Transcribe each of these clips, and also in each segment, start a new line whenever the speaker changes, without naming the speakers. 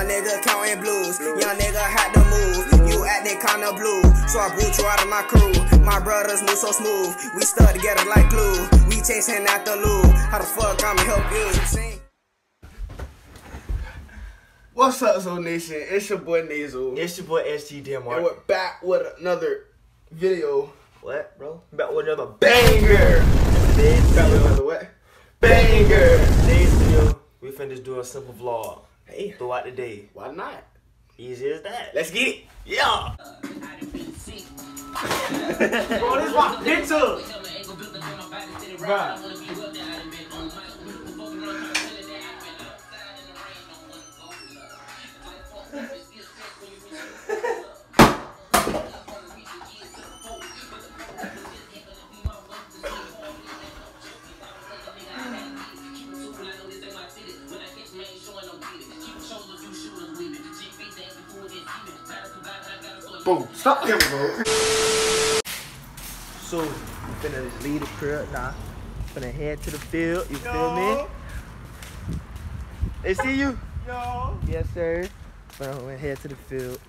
nigga counting blues. Young nigga had to move. You acting kinda blue, so I boot you out of my crew. My brothers move so smooth. We stuck together like glue. We chasing after loot. How the fuck I'ma help you?
What's up, Zo Nation? It's your boy Nazel.
It's your boy SG Denmark.
And we're back with another video.
What, bro? Back with another banger. Today's
Back with
video.
another what? Banger.
Today's video, we finna just do a simple vlog.
Hey,
Throughout the day.
why not?
Easy as that.
Let's get it.
Yeah.
Bro, this my picture. Bruh. Boom. Stop him, bro.
So, we finna just leave the crib now. Finna head to the field. You feel me? They see you?
Yo.
Yes, sir. Finna head to the field.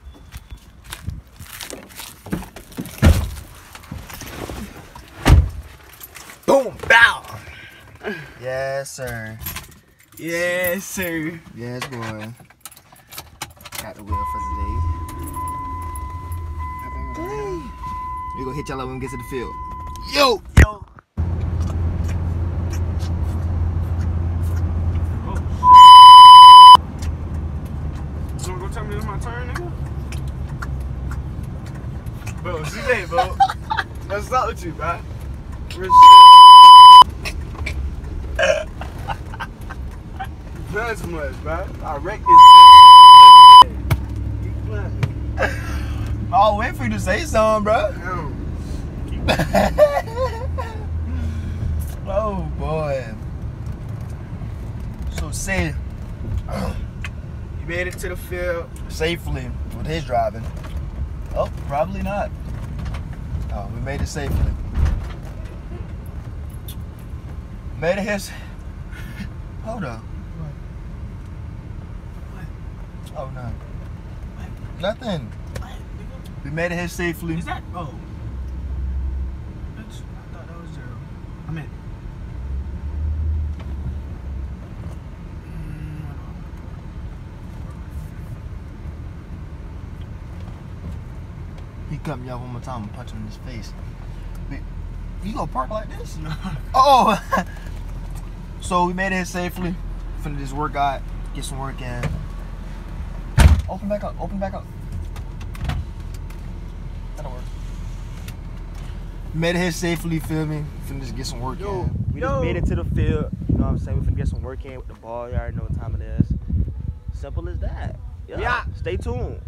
Boom! Bow! Yes, sir.
Yes, sir.
Yes, boy. Got the wheel for today. We gonna hit y'all up when we get to the field. Yo! Yo!
You wanna go tell me it's my turn, nigga? Bro, CJ, bro. What's up with you, bro? Real shit. You playing too much, bro. I wrecked this bitch. Keep playing.
I'll wait for you to say something, bro.
Damn.
Oh, boy. So, say,
You made it to the field.
safely with his driving. Oh, probably not. Oh, we made it safely. Made it his. Hold on. Oh, no. Nothing. We made it here safely.
Is that? Oh. I thought that was zero. I meant.
He cut me off one more time and punch him in his face. Wait, you gonna park like this? Oh! So we made it here safely. Finna just work out, get some work in. Open back up, open back up. That'll work. Made it here safely, feel me? Finna just get some work in. We just made it to the field, you know what I'm saying? We finna get some work in with the ball, you already know what time it is. Simple as that. Yeah. Stay tuned.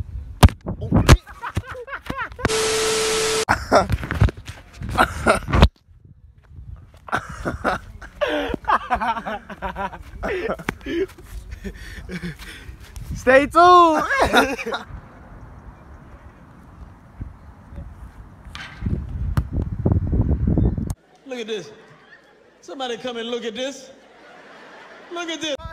Stay tuned.
Look at this. Somebody come and look at this. Look at this.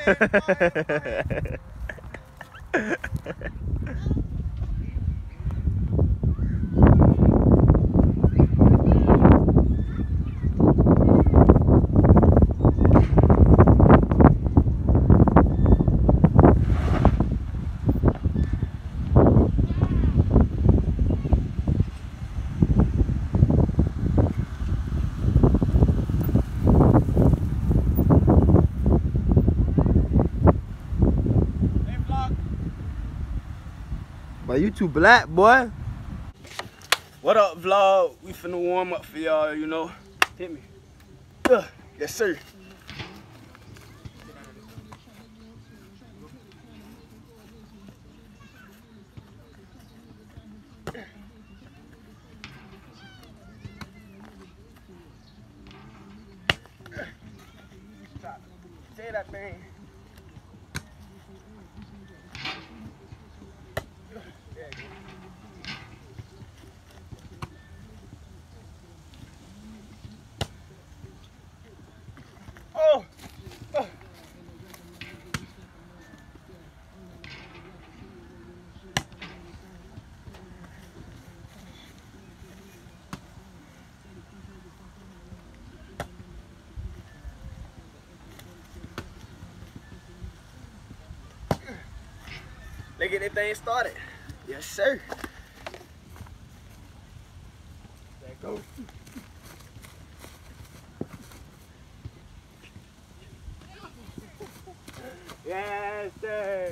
But you too black, boy.
What up, vlog? We finna warm up for y'all, you know. Hit me. Yes, sir. Say that thing. Let's get that thing started. Yes, sir. There go. Yes, sir.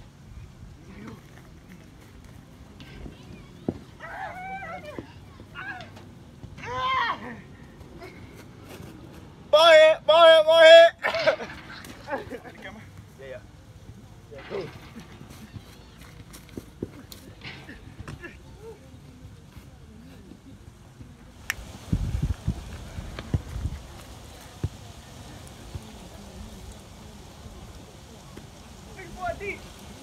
Ball head. Yeah. Cool. Big boy deep.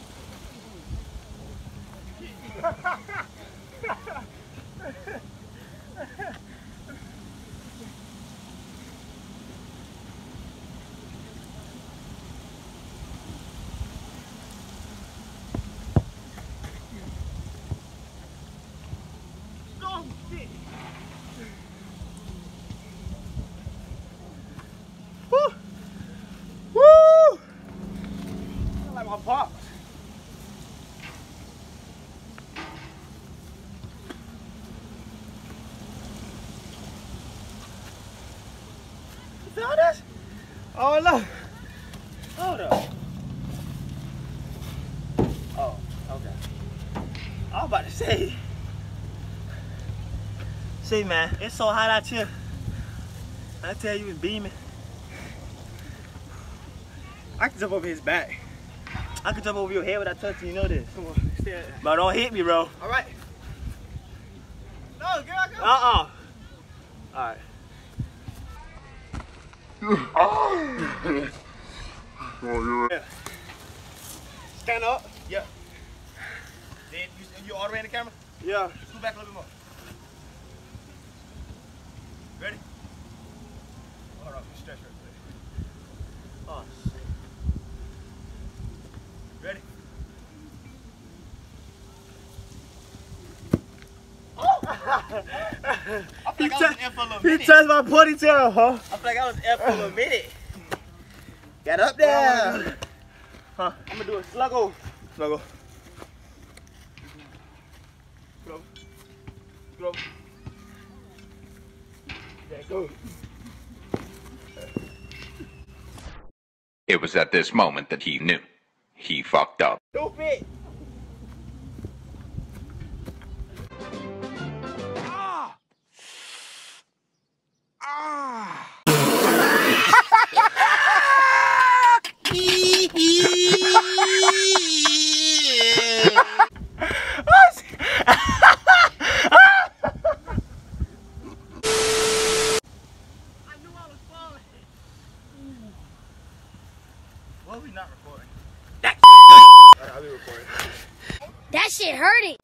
Woo! I like my pops. You feel this? Oh no. Hold up. Oh, okay. I was about to say. See, man, it's so hot out here. I tell you, it's beaming. I can jump over his back. I can jump over your head without touching, you know this. Come on, stay at that. But don't hit me, bro. All right. No, get back up. All right. Yeah. Stand up. Yeah. Then you all the way in the camera? Yeah. Scoot back a little bit more. Ready? Hold on, stretch right there. Oh, shit. Ready? Oh! I feel like I was in F for a little minute. He touched my ponytail, huh? I feel like I was in F for a little minute. Got up there. Huh? I'm gonna do a sluggo. Sluggo. Go. Go. There you go.
It was at this moment that he knew. He fucked up.
Stupid! Why are we not recording? I'll be recording.
That shit hurting.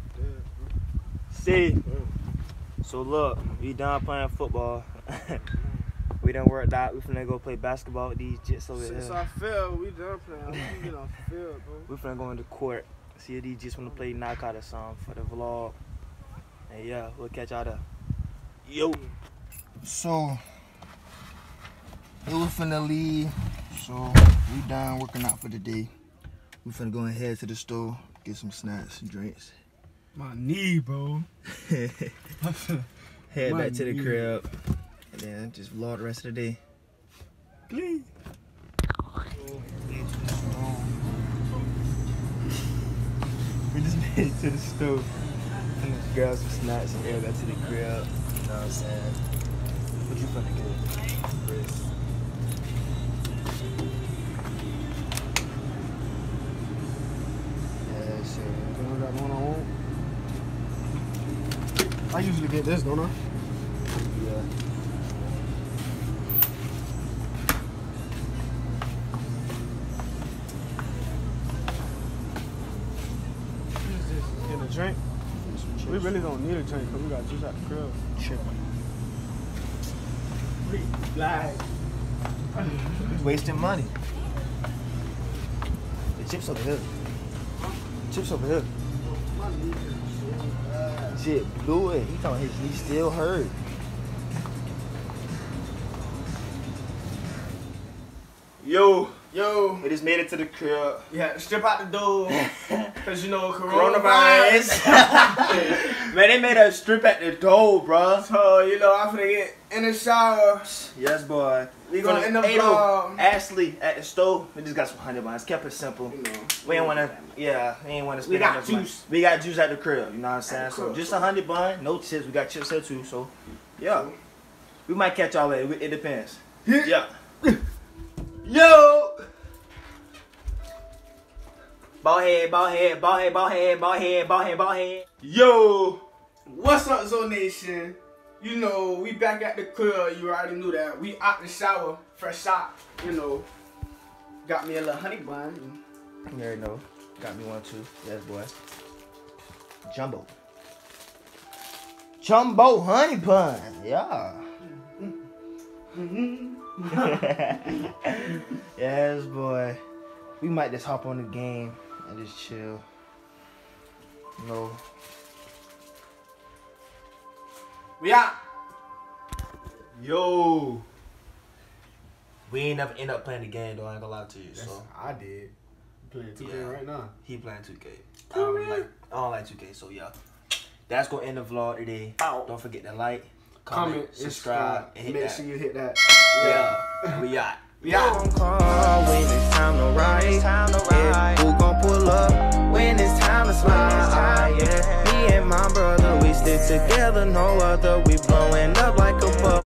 See, so look, we done playing football. We done worked out. We finna go play basketball with these jits over
Since
here.
I fell, we done playing. We get off the field, bro.
We finna go into court. See if these jits wanna play knockout or something for the vlog. And yeah, we'll catch y'all there. Yo. So, we finna leave. So, we done working out for the day. We finna go and head to the store, get some snacks and drinks.
My knee, bro.
Head back to the crib. And then just vlog the rest of the day. Please. We just made it to the stove. And just grab some snacks and head back to the crib. You know what I'm saying? What you finna get? Chris? Yeah, shit.
You got one on one? I usually get this, don't I?
Yeah.
In a drink? We really don't need a drink because we got juice out the crib.
Tripping.
Like,
Wasting money. The chips over here. Chips over here. Shit, blew it. He thought his knee still hurt.
yo, Yo.
We just made it to the crib.
We had to strip out the door. Cause you know,
Coronavirus. Man, they made us strip at the door, bro.
So, you know, I'm finna get in the shower.
Yes, boy.
We gonna end up
Ashley at the stove. We just got some honey buns. Kept it simple.
You know.
We ain't wanna, yeah, we ain't wanna spend
We got
enough money.
juice.
We got juice at the crib, you know what I'm saying? So just a honey bun, no chips. We got chips there too, so yeah. We might catch y'all later. It depends. Yeah. Yo! Ball head.
Yo! What's up, Zo Nation? You know, we back at the crib. You already knew that. We out the shower, fresh out. You know, got me a little honey bun.
You already know. Got me one too. Yes, boy. Jumbo. Jumbo honey bun. Yeah. Yes, boy. We might just hop on the game and just chill. No.
We out.
Yo. We ain't never end up playing the game though. I ain't gonna lie to you. So
I did. Playing 2K right now.
he playing 2K. I don't like 2K. So yeah. That's gonna end the vlog today. Don't forget to like, comment, subscribe, and hit
Make
that.
sure you hit that.
Yeah. We out.
We out.
Call when it's time to ride. Yeah, who gon' pull up when it's time to slide? Yeah, me and my brother, we stick together, no other. We blowing up like a bubble.